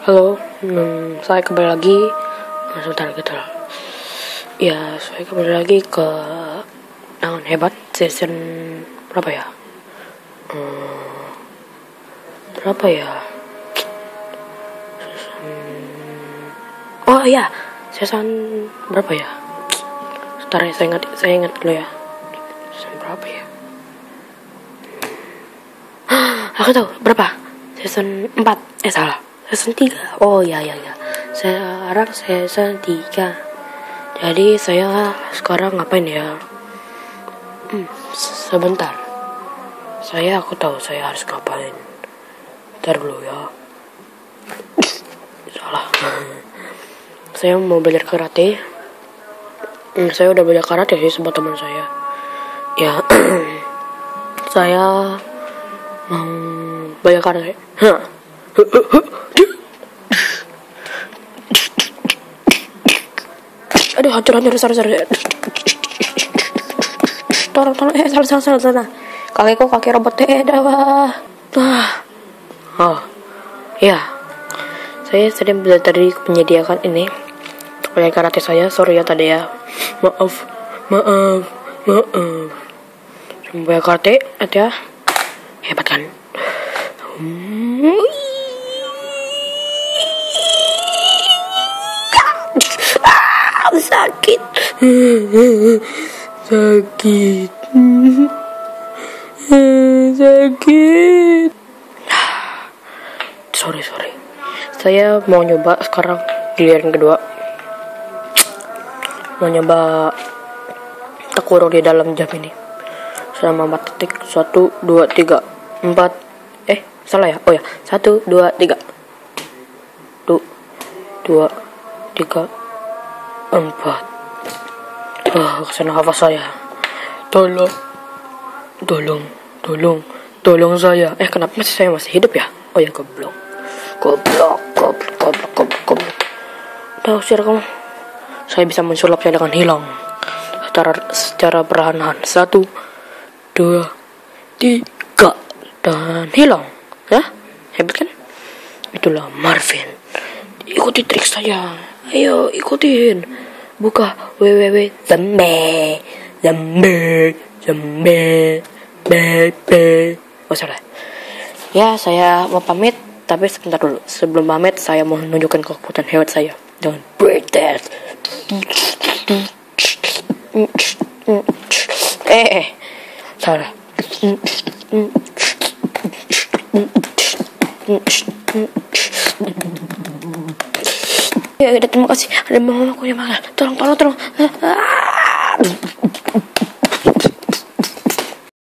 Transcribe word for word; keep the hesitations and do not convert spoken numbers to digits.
Halo, hmm, saya kembali lagi. Nah, sebentar gitu. Ya, saya kembali lagi ke Tangan Hebat season berapa ya? Hmm, berapa ya? Season... Oh iya, season berapa ya? Sebentar ya, saya ingat, saya ingat dulu ya. Season berapa ya? Aku tahu berapa? Season empat. Eh salah. Season tiga. Oh iya iya iya. Sekarang season tiga. Jadi saya sekarang ngapain ya? Hmm, sebentar. Saya aku tahu saya harus ngapain. Bentar dulu ya. Salah. Saya mau belajar karate. Hmm, saya udah belajar karate sih sama teman saya. Ya. Saya mau belajar karate. Hah. Aduh, hancur hancur sorry sorry. Tolong tolong eh salah salah salah salah. Kaki kok kaki robot teh dah wah. Ah. Oh. Ya. Saya sedang belajar dari menyediakan ini belajar karate saya. Sorry ya tadi ya. Maaf. Maaf. Maaf. Belajar karate ya. Hebat kan? Hmm. Sakit sakit sakit sorry sorry saya mau nyoba sekarang giliran kedua, mau nyoba takurung di dalam jam ini selama empat detik. Satu dua tiga empat eh salah ya oh ya satu dua tiga du dua tiga empat. Ah, kesana hafaz saya. Tolong, tolong, tolong, tolong saya. Eh, kenapa masih saya masih hidup ya? Oh ya, goblok, goblok, goblok, goblok, goblok, goblok. Udah usir kamu. Saya bisa mensulapnya dengan hilang secara secara perlahan. Satu, dua, tiga, dan hilang. Ya, hebat kan? Itulah Marvin. Ikuti trik saya. Ayo ikutin. Buka www zambe zambe zambe bebe. Oh salah. Ya saya mau pamit, tapi sebentar dulu. Sebelum pamit saya mau menunjukkan kekuatan hebat saya. Don't break that. Eh, eh. Salah. Ya, terima kasih. Ada mamaku yang makan. Tolong, tolong, tolong.